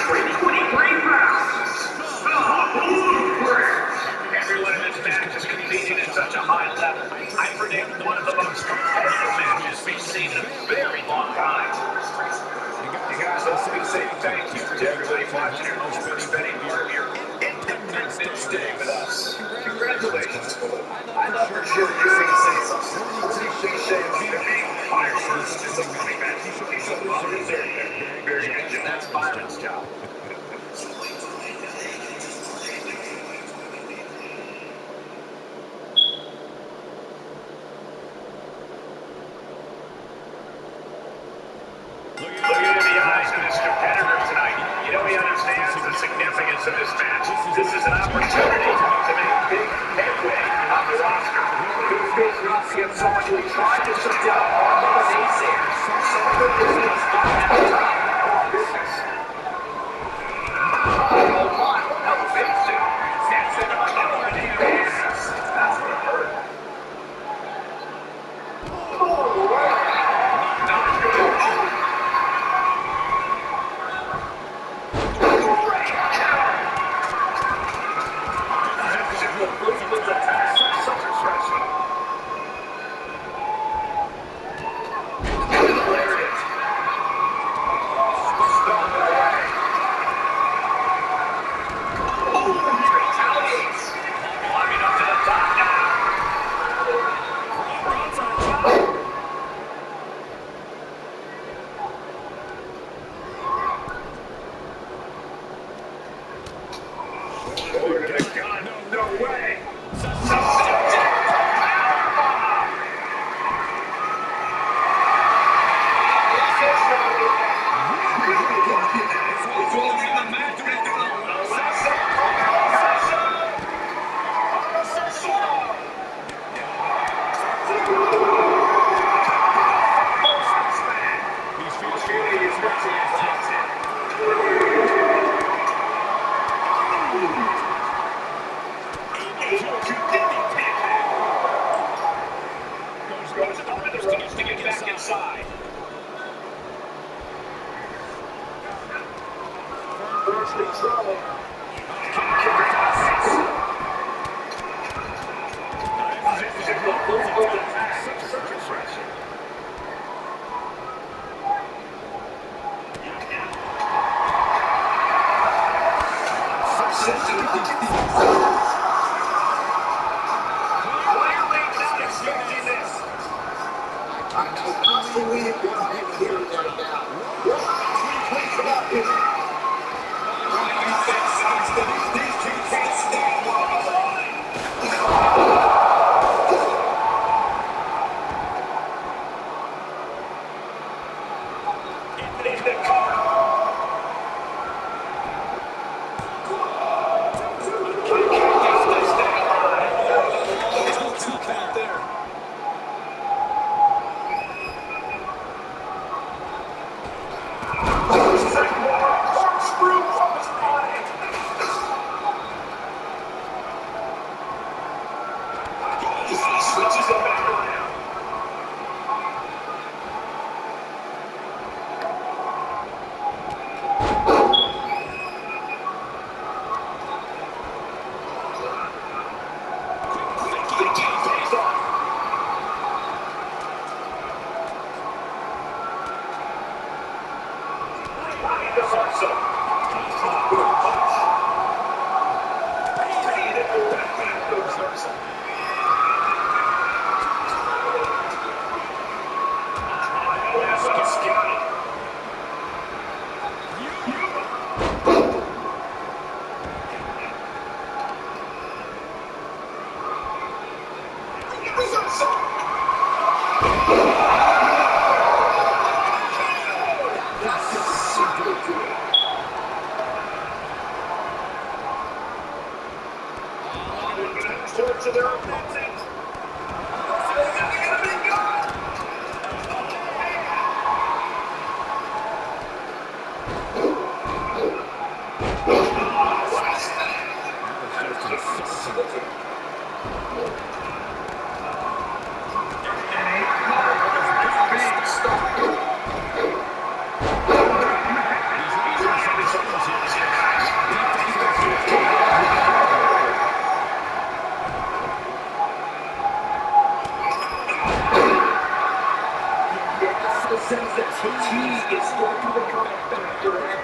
Everyone in this match is competing at such a high level. I predict one of the most competitive matches we've seen in a very long time. You guys, let me say thank you to everybody watching at home for spending part of your Independence Day with us. Congratulations. I love for sure you're saying something pretty cliche about there being fireworks in the money match. He's a well deserved there. Very good job. That's Byron's job. Significance of this match. This is an opportunity to make big headway on the roster. Who's facing off against someone who tried to shut down all of the naysayers? Someone who is just not at the top of business. Oh my, elevation. That's it. That's what hurt. Oh, wow. Not good. fatigue is going to become a factor